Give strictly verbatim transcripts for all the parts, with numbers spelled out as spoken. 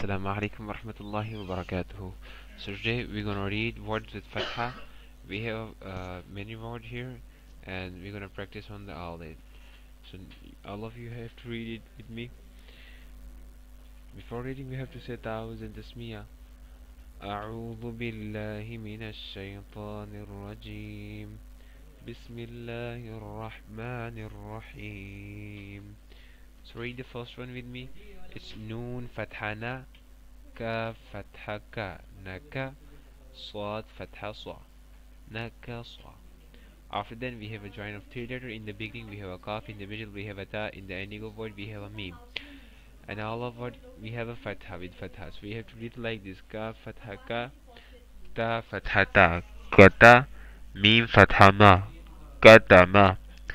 Assalamu alaikum wa rahmatullahi wa barakatuhu. So today we're gonna read words with fatha. We have uh, many words here and we're gonna practice on the eyelid. So all of you have to read it with me. Before reading we have to say ta'awuz and tasmiyah. أعوذ بالله من الشيطان الرجيم بسم الله الرحمن الرحيم. So read the first one with me. It's noon fathana ka fatha ka naka swad fatha swa naka swa. After that we have a join of three letter. In the beginning we have a kaf, in the middle we have a ta, in the ending of word we have a meme, and all of what we have a fatha with fatha. So we have to read like this: ka fatha ka, ta fatha ta, kata, meme fatha ma, kata ma.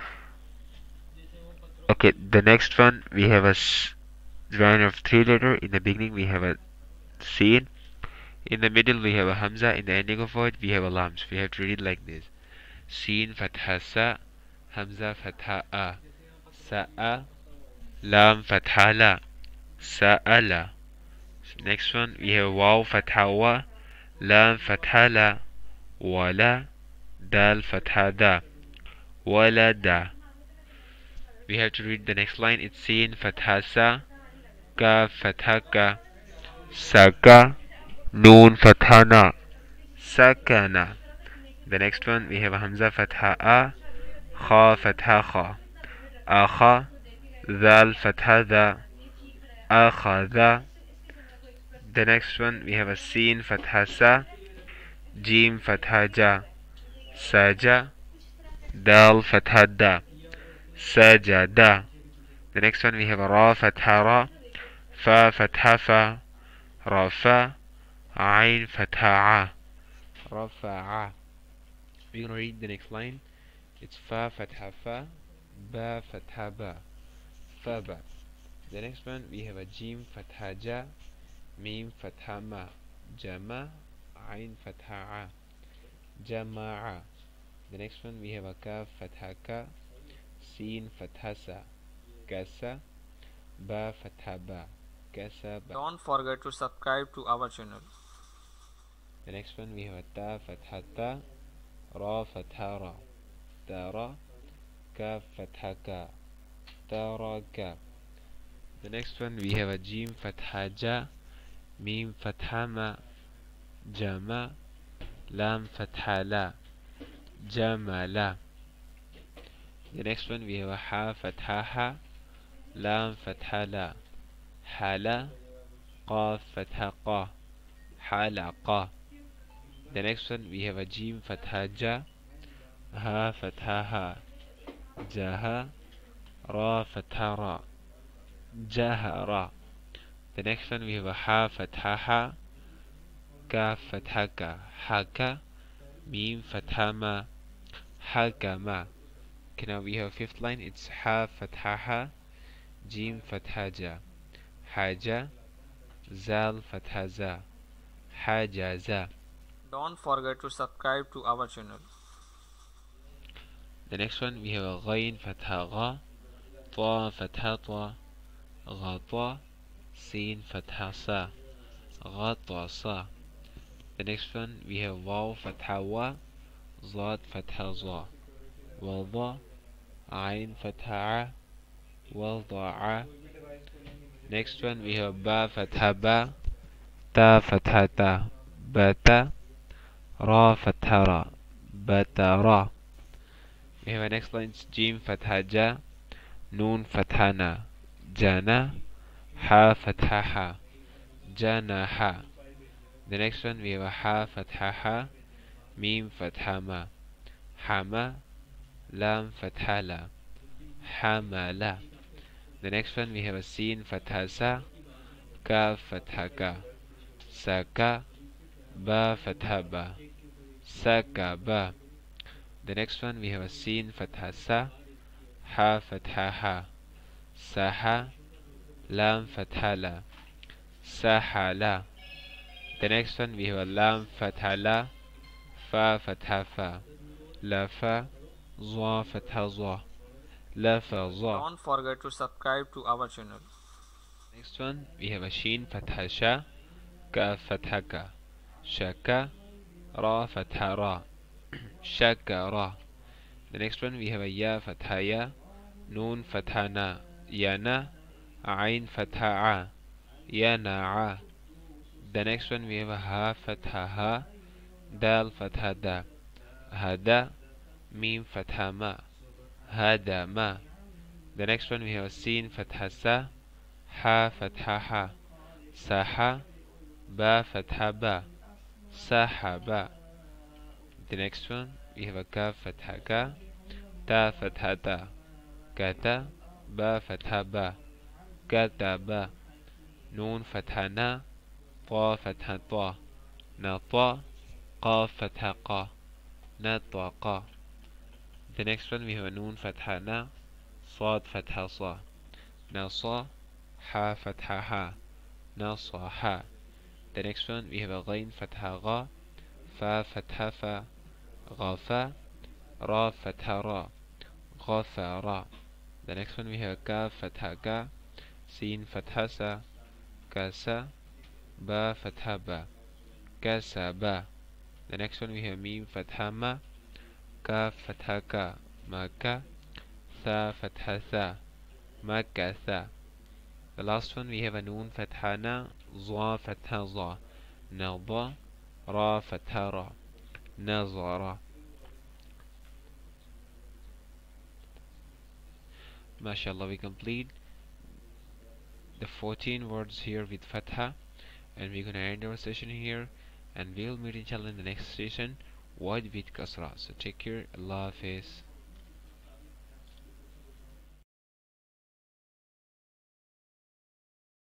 Okay, the next one we have a join of three letter. In the beginning we have a sin, in the middle we have a hamza, in the ending of word we have a lam. So we have to read like this: sin fatha sa, hamza fatha a, sa'a, lam fatha la, sa'ala. So next one we have waw fatha wa, lam fatha la, wala, dal fatha da, wala da. We have to read the next line. It's sin fatha sa, ka fatha ka, saka, noon fatha na, sakana. The next one we have a hamza fatha a, kha fatha kha, akha, zal fatha da, akhadha. The next one we have a sin fatha sa, jim fatha ja, saja, dal fatha da, sajada. The next one we have a ra fatha ra, fa fatha fa, rafa, ain fatha a, rafa'a. We're gonna read the next line. It's fa fatha fa, ba fatha ba, fa ba. The next one we have a jim fatha ja, mim fatha ma, jama, ain fatha a, jama'a. The next one we have a kaf fatha ka, sin fatha sa, kasa, ba fatha ba, kasa ba. Don't forget to subscribe to our channel. The next one we have a ta fatha ta, ra fatha ra, tara, kaf fatha ka, taraka. The next one we have a jim fatha ja, mim fatha ma, jama, lam fatha la, jamala. The next one we have a ha fatha ha, lam fatha la, hala, qaf fatha qa, halaqa. The next one we have a jim fatha ja, ha fatha ha, jaha, ra fatha ra, jahara. The next one we have a ha fatha ha, ka fatha ka, haka, mim fatha ma, hakama. Okay, now we have fifth line. It's ha fatha ha, jim fatha ja, haja, zal fatha za, hajaza. Don't forget to subscribe to our channel. The next one we have a ghain fatha gha, ta fatha ta, غطا, sin fatha sa, غطاسا. The next one we have waw fatha wa, zad fatha za, wada, ain fatha a, wada'a. Next one we have ba fatha ba, ta fatha ta, bata, ra fatha ra, batara. We have a next line. Jim fatha ja, noon fatha na, jana, ha fatha ha, janaha. The next one we have a ha fatha ha, mim fatha ma, hama, lam fatha la, hamala. The next one we have a sin fatha sa, ka fatha ka, saka, ba fatha ba, saka ba. The next one we have a sin fatha sa, ha fatha ha, saha, lam fatha la, sahala. The next one we have a lam fatha la, fa fatha fa, la fa, za fatha za, la fa za. Don't forget to subscribe to our channel. Next one, we have a sheen, fatha sha, ka fatha ka, shaka, ra fatha ra, shakara. The next one, we have a ya, fatha ya, noon, fatha na, yana, ain, fatha a, yana'a. The next one, we have a ha, fatha ha, dal, fatha da, hada, mim, fatha ma, hada ma. The next one, we have a sin, fatha sa, ha, fatha ha, saha, ba, fatha ba, sahaba. The next one, we have a kaf, fatha ka, ta, fatha ta, kata, ba, fatha ba, kataba. Noon, fatha na, ta, fatha ta, nata, qaf, fatha qa, nataqa. The next one, we have a noon, fatha na, صاد فتحة صا نصا ha فتحة ha نصاحا. The next one we have a غين فتحة غا fa فتحة fa غافا را فتحة را غافارا. The next one we have a كاف فتحة كا سين فتحة سا كاسا با فتحة با كاسابا. The next one we have ميم فتحة ما كاف فتحة كا ماكا ثا فتحة ثا مكثا. The last one we have a noon fatha na, za fatha za, nada, ra fatha ra, nazara. MashaAllah, we complete the fourteen words here with fatha, and we're gonna end our session here, and we'll meet inshallah in the next session, wide with kasra. So take care, Allah Hafiz.